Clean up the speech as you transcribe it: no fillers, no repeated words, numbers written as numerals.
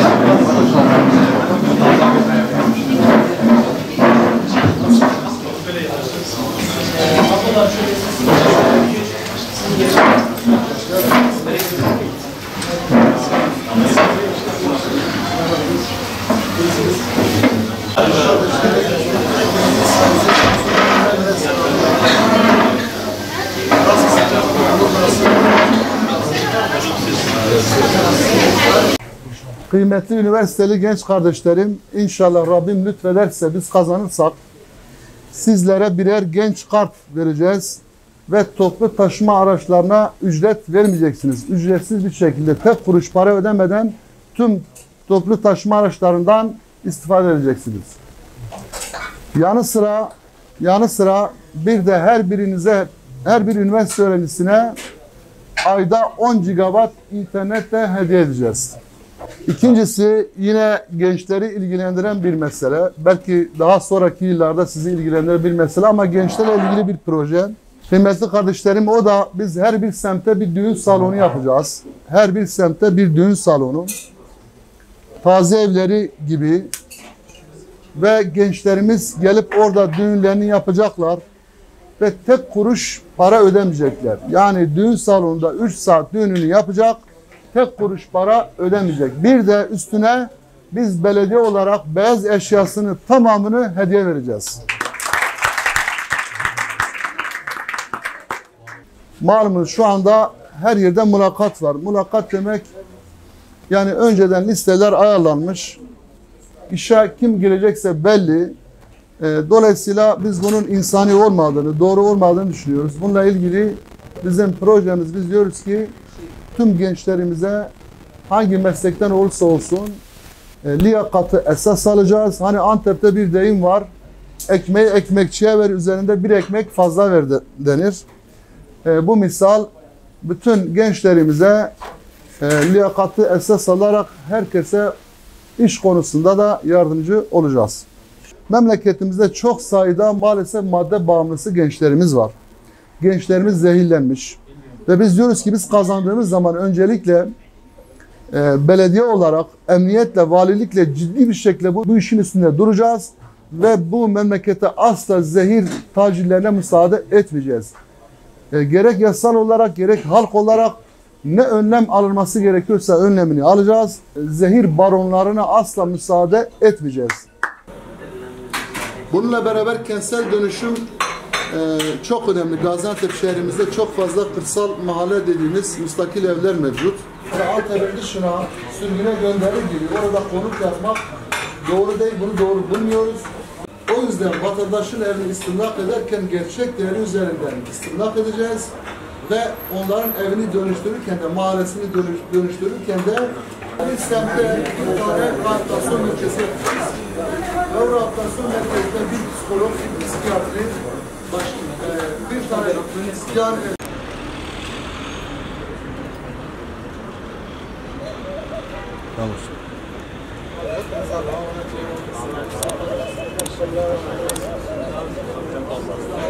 Kıymetli üniversiteli genç kardeşlerim, inşallah Rabbim lütfederse biz kazanırsak sizlere birer genç kart vereceğiz ve toplu taşıma araçlarına ücret vermeyeceksiniz. Ücretsiz bir şekilde tek kuruş para ödemeden tüm toplu taşıma araçlarından istifade edeceksiniz. Yanı sıra bir de her bir üniversite öğrencisine ayda 10 GB internetle hediye edeceğiz. İkincisi yine gençleri ilgilendiren bir mesele. Belki daha sonraki yıllarda sizi ilgilendiren bir mesele ama gençlerle ilgili bir proje. Kıymetli kardeşlerim, o da biz her bir semtte bir düğün salonu yapacağız. Her bir semtte bir düğün salonu. Taziye evleri gibi. Ve gençlerimiz gelip orada düğünlerini yapacaklar. Ve tek kuruş para ödemeyecekler. Yani düğün salonunda 3 saat düğününü yapacak. Tek kuruş para ödemeyecek. Bir de üstüne biz belediye olarak beyaz eşyasını tamamını hediye vereceğiz. Malumunuz şu anda her yerde mülakat var. Mülakat demek yani önceden listeler ayarlanmış. İşe kim girecekse belli. Dolayısıyla biz bunun insani olmadığını, doğru olmadığını düşünüyoruz. Bununla ilgili bizim projemiz, biz diyoruz ki tüm gençlerimize hangi meslekten olursa olsun liyakatı esas alacağız. Hani Antep'te bir deyim var. Ekmeği ekmekçiye ver, üzerinde bir ekmek fazla ver denir. Bu misal bütün gençlerimize liyakatı esas alarak herkese iş konusunda da yardımcı olacağız. Memleketimizde çok sayıda maalesef madde bağımlısı gençlerimiz var. Gençlerimiz zehirlenmiş. Ve biz diyoruz ki biz kazandığımız zaman öncelikle belediye olarak, emniyetle, valilikle ciddi bir şekilde bu işin üstünde duracağız. Ve bu memlekete asla zehir tacirlerine müsaade etmeyeceğiz. Gerek yasal olarak, gerek halk olarak ne önlem alınması gerekiyorsa önlemini alacağız. Zehir baronlarına asla müsaade etmeyeceğiz. Bununla beraber kentsel dönüşüm çok önemli. Gaziantep şehrimizde çok fazla kırsal mahalle dediğimiz müstakil evler mevcut. Antep'in dışına sürgüne gönderir gibi orada konut yapmak doğru değil, bunu doğru bulmuyoruz. O yüzden vatandaşın evini istimlak ederken gerçek değeri üzerinden istimlak edeceğiz ve onların evini dönüştürürken de, mahallesini dönüştürürken de bir semtte bir tane rehabilitasyon merkezi yapacağız. Ve o rehabilitasyon merkezinde bir psikolog, bir psikiyatri, bir tane yani tamam.